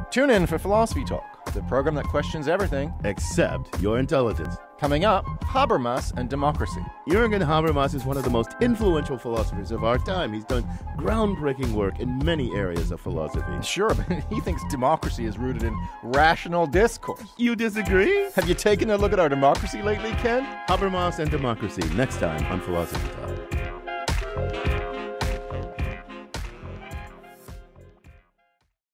Tune in for Philosophy Talk, the program that questions everything Except your intelligence. Coming up, Habermas and Democracy. Jürgen Habermas is one of the most influential philosophers of our time. He's done groundbreaking work in many areas of philosophy. Sure, but he thinks democracy is rooted in rational discourse. You disagree? Have you taken a look at our democracy lately, Ken? Habermas and Democracy, next time on Philosophy Talk.